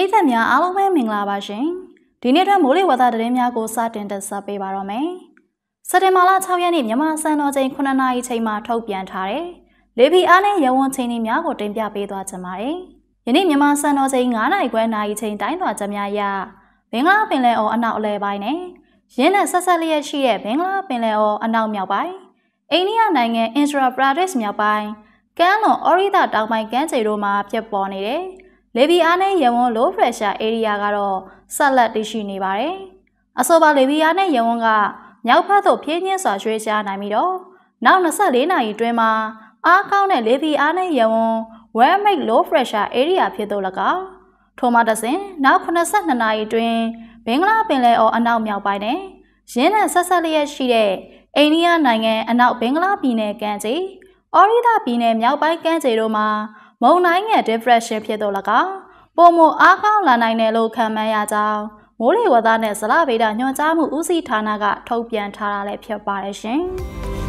ရိသတ်များအားလုံးပဲမင်္ဂလာပါရှင်ဒီနေ့အတွက်မိုးလေဝသသတင်းများကိုစတင်တက်ဆက်ပေးပါတော့မယ်စက်တင်ဘာလ6ရက်နေ့မြန်မာစံတော်ချိန်9နာရီချိန်မှာထုတ်ပြန်ထားတဲ့လေပြင်းအားနဲ့ရေဝန်းချိန်များကိုတင်ပြပေးသွားချင်ပါတယ်ယနေ့မြန်မာစံတော်ချိန်9နာရီခွဲနာရီချိန်တိုင်းသွားချက်များအရဘင်္ဂလားပင်လယ်အော်အနောက်အလယ်ပိုင်းနဲ့ရင်းနဲ့ဆက်ဆက်လျက်ရှိတဲ့ဘင်္ဂလားပင်လယ်အော်အနောက်မြောက်ပိုင်းအိန္ဒိယနိုင်ငံအင်ဒရာပရာဒက်စ်မြောက်ပိုင်းကမ်းလွန်အော်ရီဒါတောင်ပိုင်းကမ်းခြေတို့မှာဖြစ်ပေါ်နေတဲ့လေပြင်းအားနဲ့ရေဝန်း low pressure area ကတော့ဆက်လက်တည်ရှိနေပါတယ်။အဆိုပါလေပြင်းအားနဲ့ရေဝန်းကမြောက်ဘက်သို့ဖြည်းဖြည်းစွာရွှေ့ချနိုင်ပြီးတော့နောက်24နာရီအတွင်းမှာအားကောင်းတဲ့လေပြင်းအားနဲ့ရေဝန်း well made low pressure area ဖြစ်သို့၎င်းထို့မှတစ်ဆင့်နောက်82နာရီအတွင်းဘင်္ဂလားပင်လယ်အော်အနောက်မြောက်ပိုင်းနဲ့ရင်းနဲ့ဆက်ဆက်လျက်ရှိတဲ့အိန္ဒိယနိုင်ငံအနောက်ဘင်္ဂလားပြည်နယ်ကမ်းခြေအော်ရီဒါပြည်နယ်မြောက်ပိုင်းကမ်းခြေတို့မှာမုန်တိုင်းငယ် depression ဖြစ်သို့၎င်းပုံမအားကောင်းလာနိုင်တယ်လို့ခန့်မှန်းရကြောင်းမိုးလေဝသနဲ့ဇလဗေဒညွှန်ကြားမှုဦးစီးဌာနကထုတ်ပြန်ထားတာလည်းဖြစ်ပါတယ်ရှင်။